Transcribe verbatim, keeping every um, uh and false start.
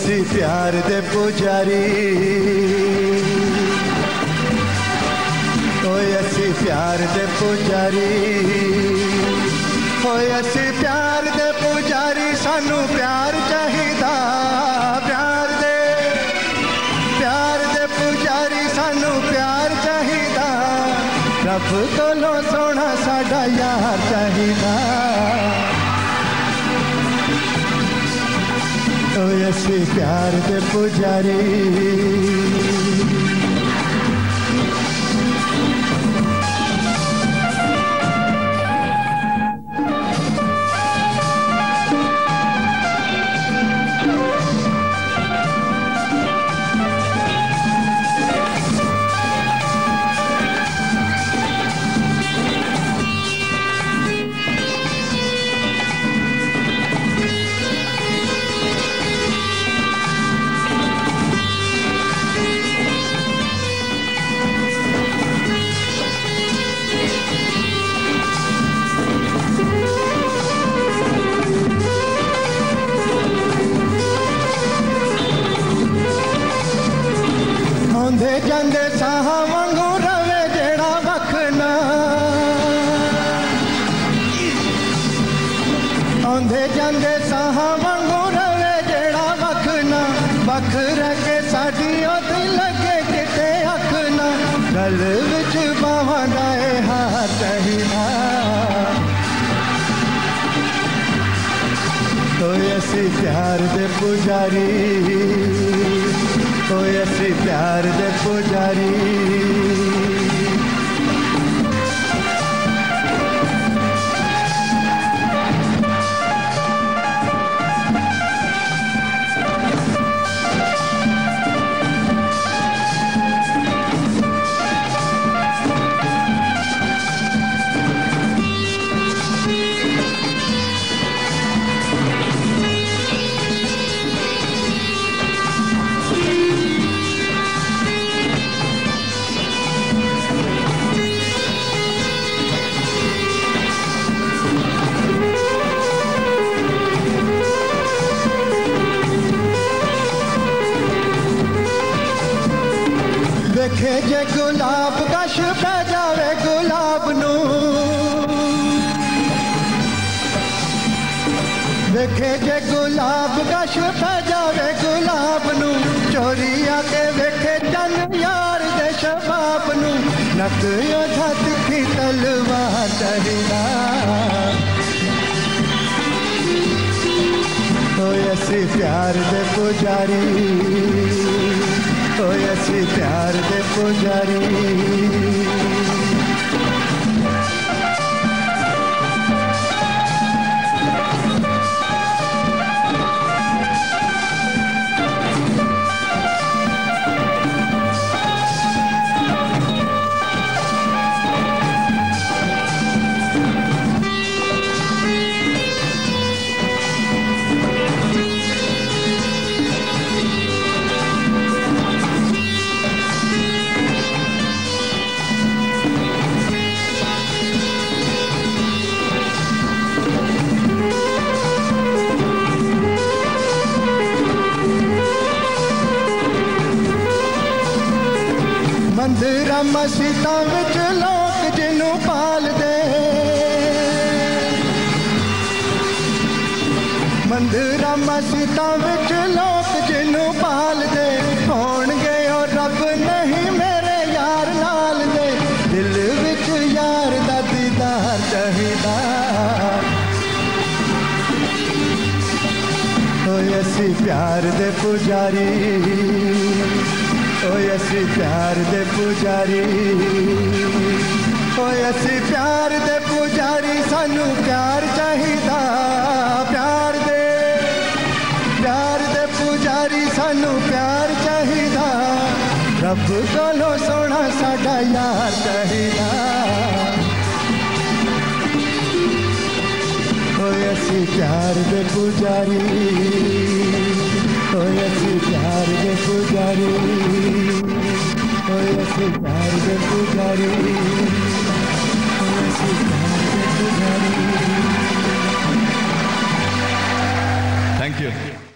असी प्यार दे पुजारी ओए असी प्यार दे पुजारी ओए असी प्यार दे पुजारी सानू प्यार चाहिदा प्यार दे प्यार दे पुजारी सानू प्यार चाहिदा रब कोलों सोना साडा यार चाहिदा ओए असी प्यार दे पुजारी जांदे साह वांगू रवे जेड़ा वखना आंदे जांदे साह वांगू रवे जेड़ा वखना वख रह के साडी ओदी लगे किते अखना गल विच बावां दा ए हार चाहिदा ओए असी प्यार दे पुजारी ओए असी प्यार दे पुजारी देखे जे गुलाब कश पै जावे गुलाब नू देखे जे गुलाब कश पै जावे गुलाब नू चोरी आके वेखे चन यार दे शबाब नू नक ओझा तिखी तलवार चाहिदा ओए असी प्यार दे पुजारी ओए असी प्यार दे पुजारी मंदिर मसीता विच लोग जिनू पाल दे मंदिर मसीता विच लोग जिनू पाल दे होणगे और रब नहीं मेरे यार नाल दे दिल विच यार दा दीदार चाहिदा ओए असी प्यार दे पुजारी ओए असी प्यार दे पुजारी ओए असी प्यार दे पुजारी सानू प्यार चाहिदा प्यार दे प्यार दे पुजारी सानू प्यार चाहिदा रब कोलों सोना साडा यार चाहिदा ओए असी प्यार दे पुजारी ओए असी प्यार दे पुजारी ओए असी प्यार दे पुजारी ओए असी प्यार दे पुजारी थैंक यू।